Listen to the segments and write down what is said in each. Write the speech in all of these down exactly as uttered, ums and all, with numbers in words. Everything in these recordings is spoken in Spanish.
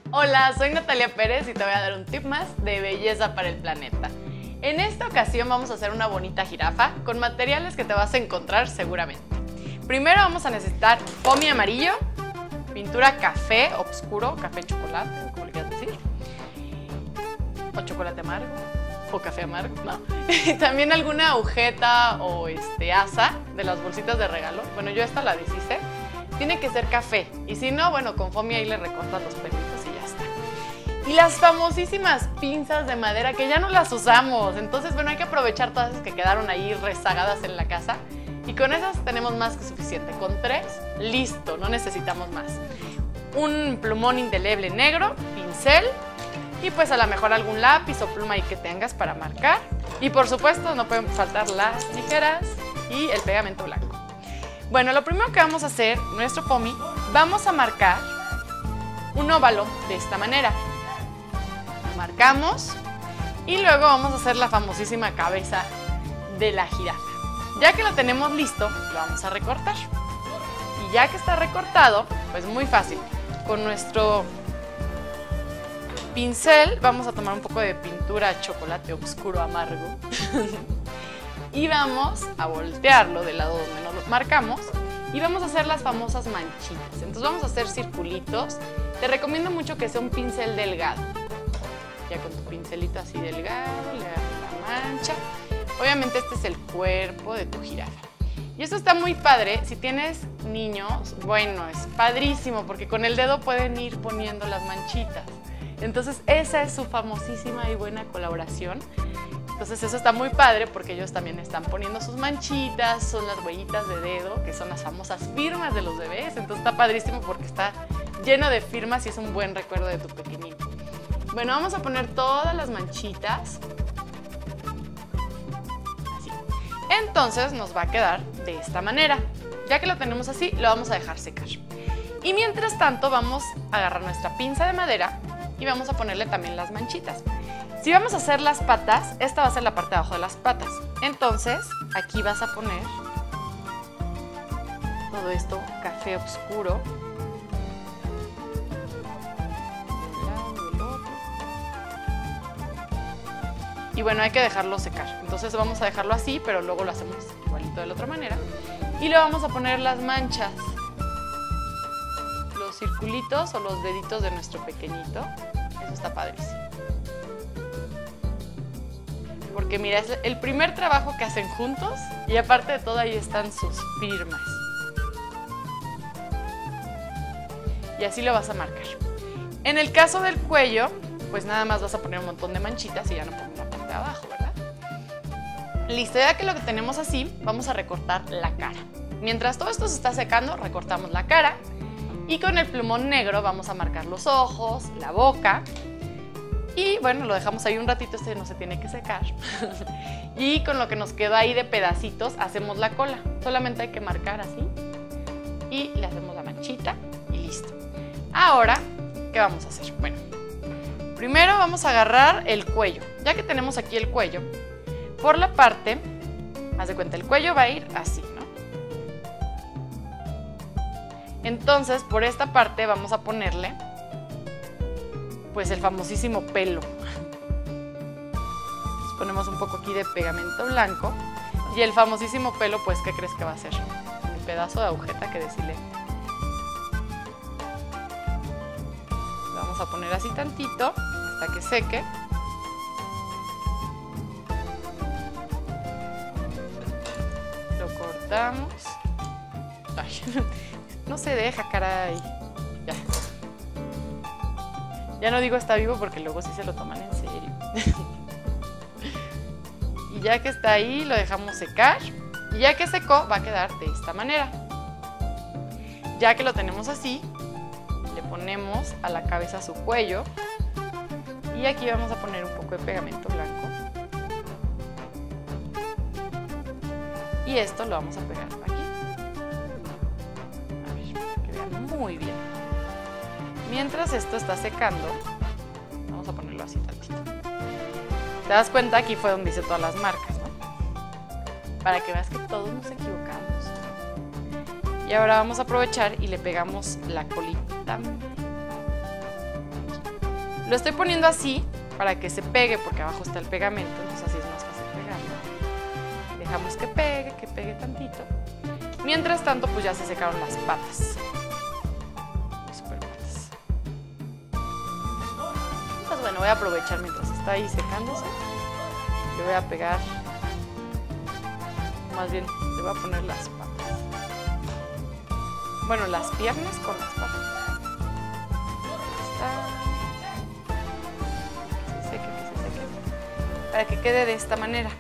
Hola, soy Natalia Pérez y te voy a dar un tip más de belleza para el planeta. En esta ocasión vamos a hacer una bonita jirafa con materiales que te vas a encontrar seguramente. Primero vamos a necesitar foamy amarillo, pintura café oscuro, café chocolate, como le quieras decir, o chocolate amargo, o café amargo, no. Y también alguna agujeta o este, asa de las bolsitas de regalo. Bueno, yo esta la deshice. Tiene que ser café, y si no, bueno, con foamy ahí le recortas los pelitos y ya está. Y las famosísimas pinzas de madera que ya no las usamos, entonces bueno, hay que aprovechar todas esas que quedaron ahí rezagadas en la casa, y con esas tenemos más que suficiente. Con tres, listo, no necesitamos más. Un plumón indeleble negro, pincel, y pues a lo mejor algún lápiz o pluma ahí que tengas para marcar. Y por supuesto no pueden faltar las tijeras y el pegamento blanco. Bueno, lo primero que vamos a hacer, nuestro foamy, vamos a marcar un óvalo de esta manera. Lo marcamos y luego vamos a hacer la famosísima cabeza de la jirafa. Ya que lo tenemos listo, lo vamos a recortar. Y ya que está recortado, pues muy fácil. Con nuestro pincel vamos a tomar un poco de pintura chocolate oscuro amargo. Y vamos a voltearlo del lado donde nos lo marcamos y vamos a hacer las famosas manchitas. Entonces vamos a hacer circulitos. Te recomiendo mucho que sea un pincel delgado. Ya con tu pincelito así delgado, le agarras la mancha. Obviamente este es el cuerpo de tu jirafa. Y esto está muy padre. Si tienes niños, bueno, es padrísimo porque con el dedo pueden ir poniendo las manchitas. Entonces esa es su famosísima y buena colaboración. Entonces eso está muy padre porque ellos también están poniendo sus manchitas, son las huellitas de dedo, que son las famosas firmas de los bebés. Entonces está padrísimo porque está lleno de firmas y es un buen recuerdo de tu pequeñito. Bueno, vamos a poner todas las manchitas. Así. Entonces nos va a quedar de esta manera. Ya que lo tenemos así, lo vamos a dejar secar. Y mientras tanto vamos a agarrar nuestra pinza de madera y vamos a ponerle también las manchitas. Si vamos a hacer las patas, esta va a ser la parte de abajo de las patas. Entonces, aquí vas a poner todo esto café oscuro. De un lado, del otro. Y bueno, hay que dejarlo secar. Entonces vamos a dejarlo así, pero luego lo hacemos igualito de la otra manera. Y le vamos a poner las manchas, los circulitos o los deditos de nuestro pequeñito. Eso está padrísimo. Porque mira, es el primer trabajo que hacen juntos y aparte de todo ahí están sus firmas. Y así lo vas a marcar. En el caso del cuello, pues nada más vas a poner un montón de manchitas y ya no ponemos la parte de abajo, ¿verdad? Listo, ya que lo que tenemos así, vamos a recortar la cara. Mientras todo esto se está secando, recortamos la cara y con el plumón negro vamos a marcar los ojos, la boca. Y bueno, lo dejamos ahí un ratito, este no se tiene que secar. Y con lo que nos quedó ahí de pedacitos, hacemos la cola. Solamente hay que marcar así. Y le hacemos la manchita y listo. Ahora, ¿qué vamos a hacer? Bueno, primero vamos a agarrar el cuello. Ya que tenemos aquí el cuello, por la parte, haz de cuenta, el cuello va a ir así, ¿no? Entonces, por esta parte vamos a ponerle pues el famosísimo pelo. Entonces ponemos un poco aquí de pegamento blanco y el famosísimo pelo, pues, ¿qué crees que va a hacer? Un pedazo de agujeta que deshilé. Lo vamos a poner así tantito hasta que seque. Lo cortamos. Ay, no se deja, caray. Ya. Ya no digo está vivo porque luego sí se lo toman en serio. Y ya que está ahí, lo dejamos secar. Y ya que secó, va a quedar de esta manera. Ya que lo tenemos así, le ponemos a la cabeza su cuello. Y aquí vamos a poner un poco de pegamento blanco. Y esto lo vamos a pegar aquí. A ver, que vean muy bien. Mientras esto está secando, vamos a ponerlo así tantito. Te das cuenta, aquí fue donde hice todas las marcas, ¿no? Para que veas que todos nos equivocamos. Y ahora vamos a aprovechar y le pegamos la colita. Lo estoy poniendo así para que se pegue, porque abajo está el pegamento, entonces así es más fácil pegarlo. Dejamos que pegue, que pegue tantito. Mientras tanto, pues ya se secaron las patas. Super patas. Pues bueno, voy a aprovechar mientras está ahí secándose. Le voy a pegar, más bien, le voy a poner las patas. Bueno, las piernas con las patas. Ahí está. Que se seque, que se seque. Para que quede de esta manera.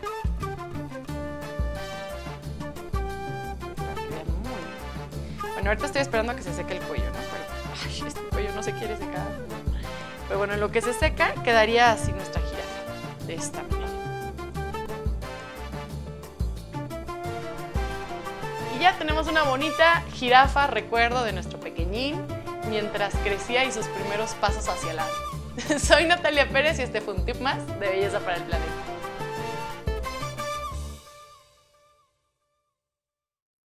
Bueno, ahorita estoy esperando a que se seque el cuello, ¿no? Pero ay, este cuello no se quiere secar. Pero bueno, en lo que se seca, quedaría así nuestra jirafa. De esta manera. Y ya tenemos una bonita jirafa, recuerdo de nuestro pequeñín, mientras crecía y sus primeros pasos hacia el lado. Soy Natalia Pérez y este fue un tip más de Belleza para el Planeta.